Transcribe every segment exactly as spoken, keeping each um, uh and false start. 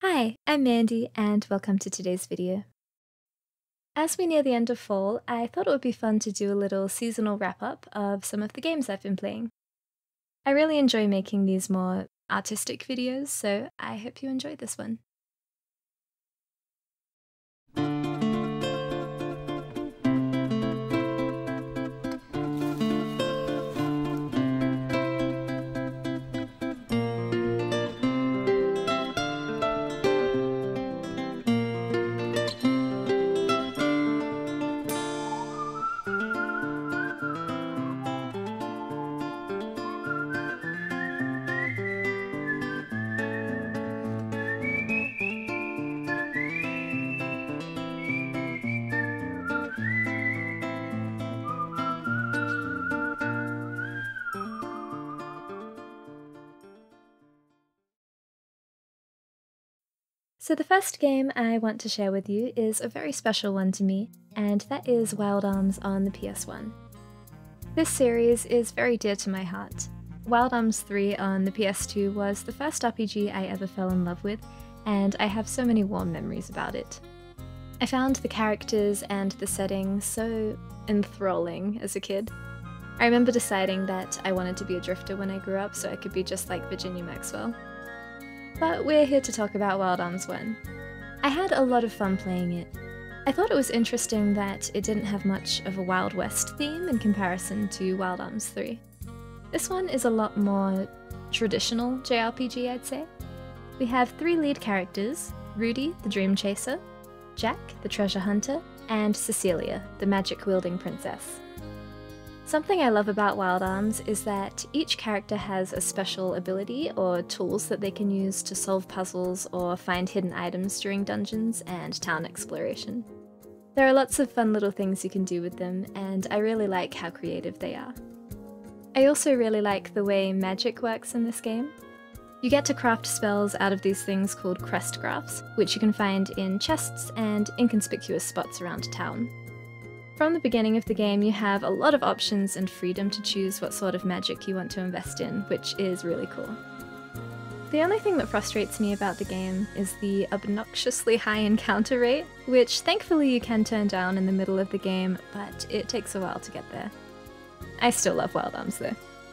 Hi, I'm Mandy and welcome to today's video. As we near the end of fall, I thought it would be fun to do a little seasonal wrap-up of some of the games I've been playing. I really enjoy making these more artistic videos, so I hope you enjoy this one. So the first game I want to share with you is a very special one to me, and that is Wild Arms on the P S one. This series is very dear to my heart. Wild Arms three on the P S two was the first R P G I ever fell in love with, and I have so many warm memories about it. I found the characters and the setting so enthralling as a kid. I remember deciding that I wanted to be a drifter when I grew up so I could be just like Virginia Maxwell. But we're here to talk about Wild Arms one. I had a lot of fun playing it. I thought it was interesting that it didn't have much of a Wild West theme in comparison to Wild Arms three. This one is a lot more traditional J R P G, I'd say. We have three lead characters: Rudy, the Dream Chaser, Jack, the Treasure Hunter, and Cecilia, the magic-wielding princess. Something I love about Wild Arms is that each character has a special ability or tools that they can use to solve puzzles or find hidden items during dungeons and town exploration. There are lots of fun little things you can do with them, and I really like how creative they are. I also really like the way magic works in this game. You get to craft spells out of these things called crest graphs, which you can find in chests and inconspicuous spots around town. From the beginning of the game, you have a lot of options and freedom to choose what sort of magic you want to invest in, which is really cool. The only thing that frustrates me about the game is the obnoxiously high encounter rate, which thankfully you can turn down in the middle of the game, but it takes a while to get there. I still love Wild Arms though.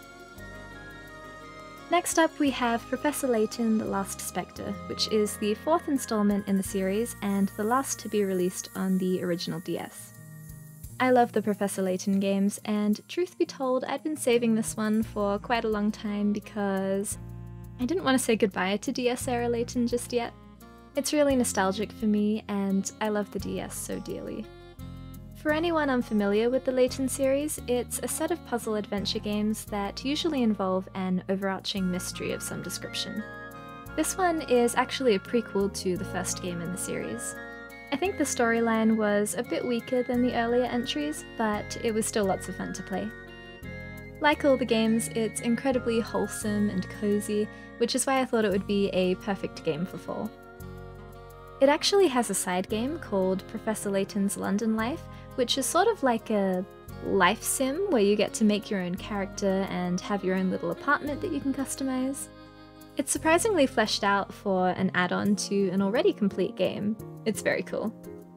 Next up we have Professor Layton: The Last Spectre, which is the fourth installment in the series and the last to be released on the original D S. I love the Professor Layton games, and truth be told, I'd been saving this one for quite a long time because I didn't want to say goodbye to D S era Layton just yet. It's really nostalgic for me, and I love the D S so dearly. For anyone unfamiliar with the Layton series, it's a set of puzzle adventure games that usually involve an overarching mystery of some description. This one is actually a prequel to the first game in the series. I think the storyline was a bit weaker than the earlier entries, but it was still lots of fun to play. Like all the games, it's incredibly wholesome and cozy, which is why I thought it would be a perfect game for fall. It actually has a side game called Professor Layton's London Life, which is sort of like a life sim where you get to make your own character and have your own little apartment that you can customize. It's surprisingly fleshed out for an add-on to an already complete game. It's very cool.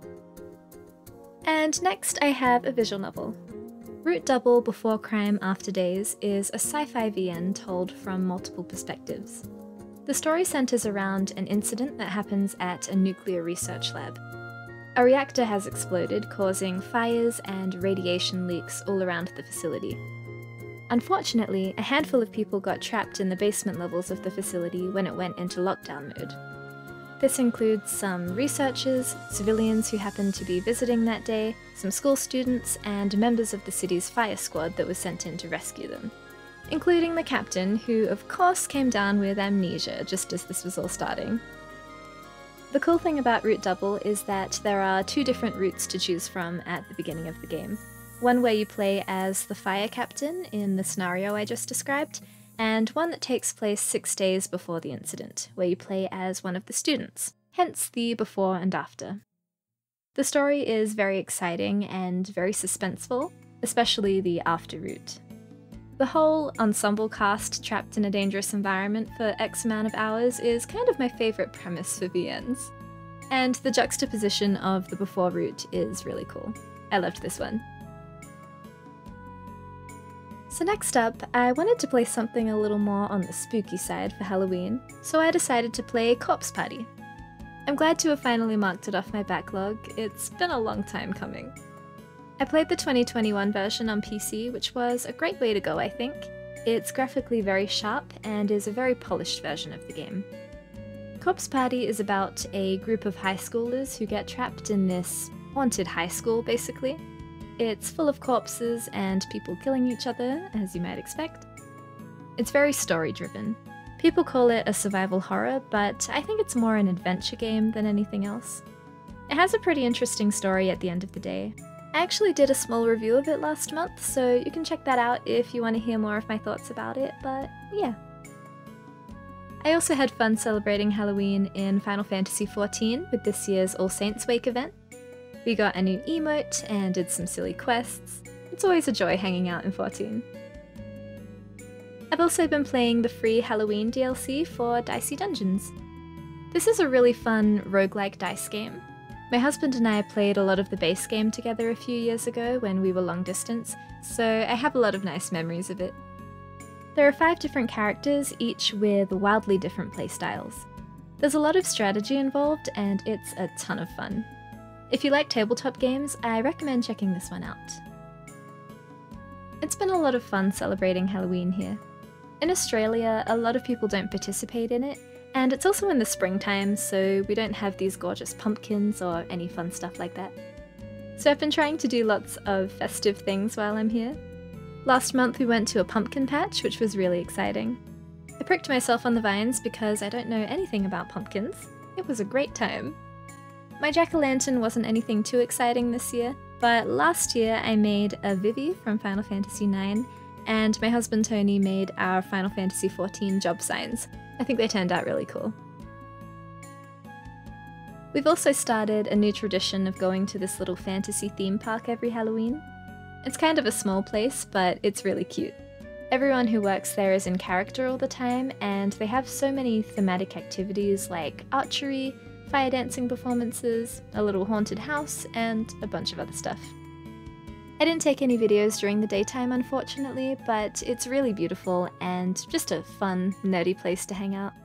And next I have a visual novel. Root Double Before Crime After Days is a sci-fi V N told from multiple perspectives. The story centers around an incident that happens at a nuclear research lab. A reactor has exploded, causing fires and radiation leaks all around the facility. Unfortunately, a handful of people got trapped in the basement levels of the facility when it went into lockdown mode. This includes some researchers, civilians who happened to be visiting that day, some school students, and members of the city's fire squad that was sent in to rescue them, including the captain, who of course came down with amnesia just as this was all starting. The cool thing about Root Double is that there are two different routes to choose from at the beginning of the game. One where you play as the fire captain in the scenario I just described, and one that takes place six days before the incident, where you play as one of the students, hence the before and after. The story is very exciting and very suspenseful, especially the after route. The whole ensemble cast trapped in a dangerous environment for X amount of hours is kind of my favourite premise for V Ns. And the juxtaposition of the before route is really cool. I loved this one. So next up, I wanted to play something a little more on the spooky side for Halloween, so I decided to play Corpse Party. I'm glad to have finally marked it off my backlog. It's been a long time coming. I played the twenty twenty-one version on P C, which was a great way to go, I think. It's graphically very sharp and is a very polished version of the game. Corpse Party is about a group of high schoolers who get trapped in this haunted high school, basically. It's full of corpses and people killing each other, as you might expect. It's very story-driven. People call it a survival horror, but I think it's more an adventure game than anything else. It has a pretty interesting story at the end of the day. I actually did a small review of it last month, so you can check that out if you want to hear more of my thoughts about it, but yeah. I also had fun celebrating Halloween in Final Fantasy fourteen with this year's All Saints Wake event. We got a new emote and did some silly quests. It's always a joy hanging out in fourteen. I've also been playing the free Halloween D L C for Dicey Dungeons. This is a really fun roguelike dice game. My husband and I played a lot of the base game together a few years ago when we were long distance, so I have a lot of nice memories of it. There are five different characters, each with wildly different playstyles. There's a lot of strategy involved and it's a ton of fun. If you like tabletop games, I recommend checking this one out. It's been a lot of fun celebrating Halloween here. In Australia, a lot of people don't participate in it, and it's also in the springtime, so we don't have these gorgeous pumpkins or any fun stuff like that. So I've been trying to do lots of festive things while I'm here. Last month we went to a pumpkin patch, which was really exciting. I pricked myself on the vines because I don't know anything about pumpkins. It was a great time. My jack-o'-lantern wasn't anything too exciting this year, but last year I made a Vivi from Final Fantasy nine, and my husband Tony made our Final Fantasy fourteen job signs. I think they turned out really cool. We've also started a new tradition of going to this little fantasy theme park every Halloween. It's kind of a small place, but it's really cute. Everyone who works there is in character all the time, and they have so many thematic activities like archery, fire dancing performances, a little haunted house, and a bunch of other stuff. I didn't take any videos during the daytime, unfortunately, but it's really beautiful and just a fun, nerdy place to hang out.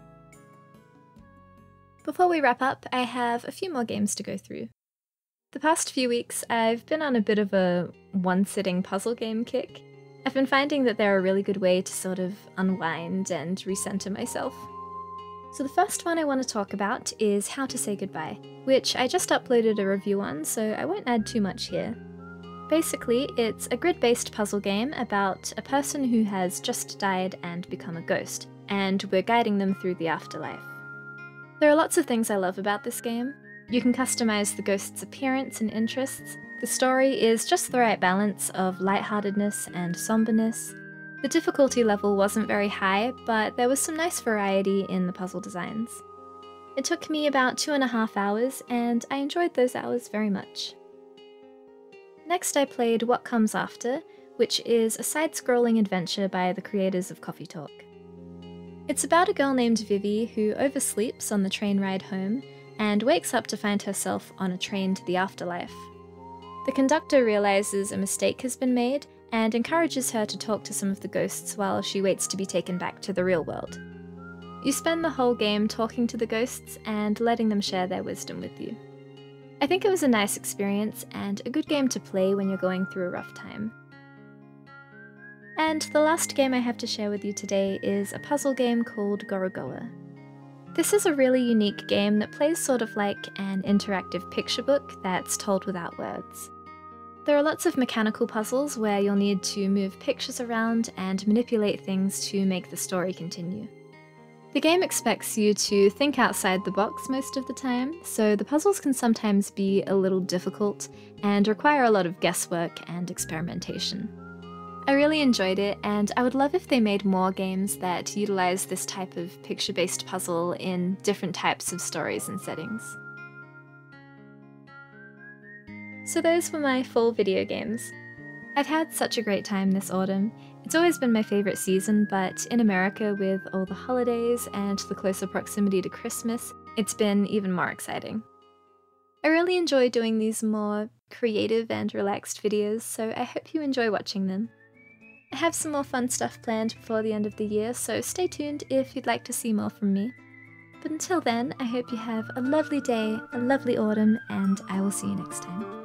Before we wrap up, I have a few more games to go through. The past few weeks, I've been on a bit of a one-sitting puzzle game kick. I've been finding that they're a really good way to sort of unwind and recenter myself. So the first one I want to talk about is How to Say Goodbye, which I just uploaded a review on, so I won't add too much here. Basically, it's a grid-based puzzle game about a person who has just died and become a ghost, and we're guiding them through the afterlife. There are lots of things I love about this game. You can customize the ghost's appearance and interests. The story is just the right balance of lightheartedness and somberness. The difficulty level wasn't very high, but there was some nice variety in the puzzle designs. It took me about two and a half hours, and I enjoyed those hours very much. Next I played What Comes After, which is a side-scrolling adventure by the creators of Coffee Talk. It's about a girl named Vivi who oversleeps on the train ride home and wakes up to find herself on a train to the afterlife. The conductor realizes a mistake has been made and encourages her to talk to some of the ghosts while she waits to be taken back to the real world. You spend the whole game talking to the ghosts and letting them share their wisdom with you. I think it was a nice experience and a good game to play when you're going through a rough time. And the last game I have to share with you today is a puzzle game called Gorogoa. This is a really unique game that plays sort of like an interactive picture book that's told without words. There are lots of mechanical puzzles where you'll need to move pictures around and manipulate things to make the story continue. The game expects you to think outside the box most of the time, so the puzzles can sometimes be a little difficult and require a lot of guesswork and experimentation. I really enjoyed it, and I would love if they made more games that utilize this type of picture-based puzzle in different types of stories and settings. So those were my full video games. I've had such a great time this autumn. It's always been my favourite season, but in America, with all the holidays and the closer proximity to Christmas, it's been even more exciting. I really enjoy doing these more creative and relaxed videos, so I hope you enjoy watching them. I have some more fun stuff planned before the end of the year, so stay tuned if you'd like to see more from me. But until then, I hope you have a lovely day, a lovely autumn, and I will see you next time.